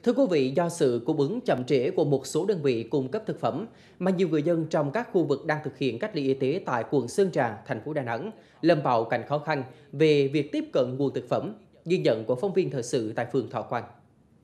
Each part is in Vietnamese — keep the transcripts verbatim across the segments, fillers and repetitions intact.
Thưa quý vị, do sự cung ứng chậm trễ của một số đơn vị cung cấp thực phẩm mà nhiều người dân trong các khu vực đang thực hiện cách ly y tế tại quận Sơn Trà, thành phố Đà Nẵng lâm vào cảnh khó khăn về việc tiếp cận nguồn thực phẩm, ghi nhận của phóng viên thời sự tại phường Thọ Quang.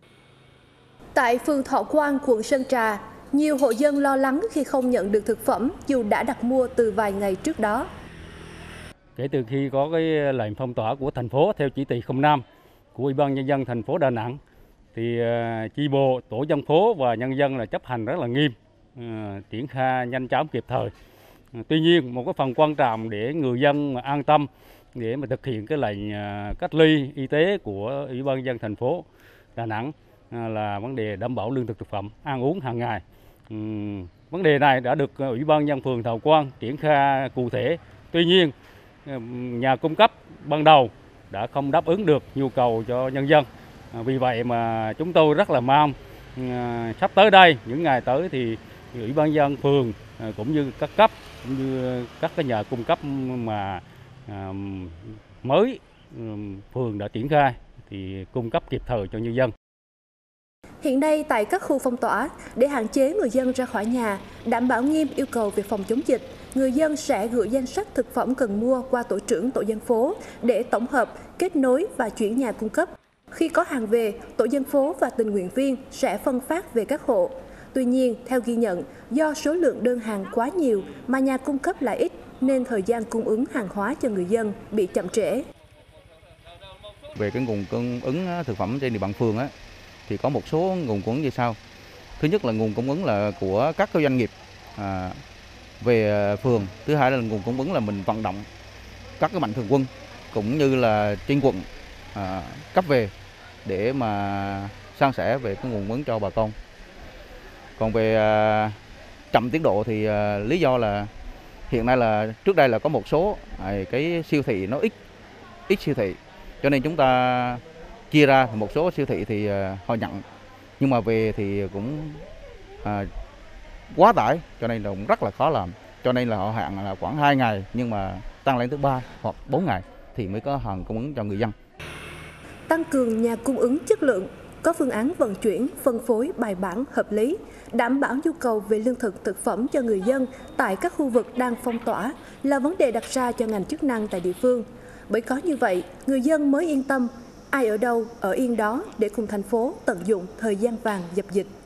Tại phường Thọ Quang, quận Sơn Trà, nhiều hộ dân lo lắng khi không nhận được thực phẩm dù đã đặt mua từ vài ngày trước đó. Kể từ khi có cái lệnh phong tỏa của thành phố theo chỉ thị không năm của Ủy ban Nhân dân thành phố Đà Nẵng, thì chi bộ, tổ dân phố và nhân dân là chấp hành rất là nghiêm, triển khai nhanh chóng kịp thời. Tuy nhiên, một cái phần quan trọng để người dân mà an tâm để mà thực hiện cái lệnh cách ly y tế của Ủy ban Nhân dân thành phố Đà Nẵng là vấn đề đảm bảo lương thực thực phẩm, ăn uống hàng ngày. Vấn đề này đã được Ủy ban Nhân dân phường Thọ Quang triển khai cụ thể. Tuy nhiên, nhà cung cấp ban đầu đã không đáp ứng được nhu cầu cho nhân dân. Vì vậy mà chúng tôi rất là mong sắp tới đây, những ngày tới thì Ủy ban Nhân dân phường cũng như các cấp, cũng như các cái nhà cung cấp mà mới phường đã triển khai thì cung cấp kịp thời cho nhân dân. Hiện nay tại các khu phong tỏa, để hạn chế người dân ra khỏi nhà, đảm bảo nghiêm yêu cầu về phòng chống dịch, người dân sẽ gửi danh sách thực phẩm cần mua qua tổ trưởng tổ dân phố để tổng hợp, kết nối và chuyển nhà cung cấp. Khi có hàng về, tổ dân phố và tình nguyện viên sẽ phân phát về các hộ. Tuy nhiên, theo ghi nhận, do số lượng đơn hàng quá nhiều mà nhà cung cấp lại ít, nên thời gian cung ứng hàng hóa cho người dân bị chậm trễ. Về cái nguồn cung ứng thực phẩm trên địa bàn phường á, thì có một số nguồn cung ứng như sau. Thứ nhất là nguồn cung ứng là của các doanh nghiệp à, về phường. Thứ hai là nguồn cung ứng là mình vận động các cái mạnh thường quân cũng như là trên quận à, cấp về để mà san sẻ về cái nguồn cung ứng cho bà con. Còn về à, chậm tiến độ thì à, lý do là hiện nay là trước đây là có một số à, cái siêu thị nó ít ít siêu thị, cho nên chúng ta chia ra một số siêu thị thì à, họ nhận, nhưng mà về thì cũng à, quá tải, cho nên là cũng rất là khó làm. Cho nên là họ hạn là khoảng hai ngày, nhưng mà tăng lên tới ba hoặc bốn ngày thì mới có hàng cung ứng cho người dân. Tăng cường nhà cung ứng chất lượng, có phương án vận chuyển, phân phối bài bản, hợp lý, đảm bảo nhu cầu về lương thực thực phẩm cho người dân tại các khu vực đang phong tỏa là vấn đề đặt ra cho ngành chức năng tại địa phương. Bởi có như vậy, người dân mới yên tâm, ai ở đâu ở yên đó để cùng thành phố tận dụng thời gian vàng dập dịch.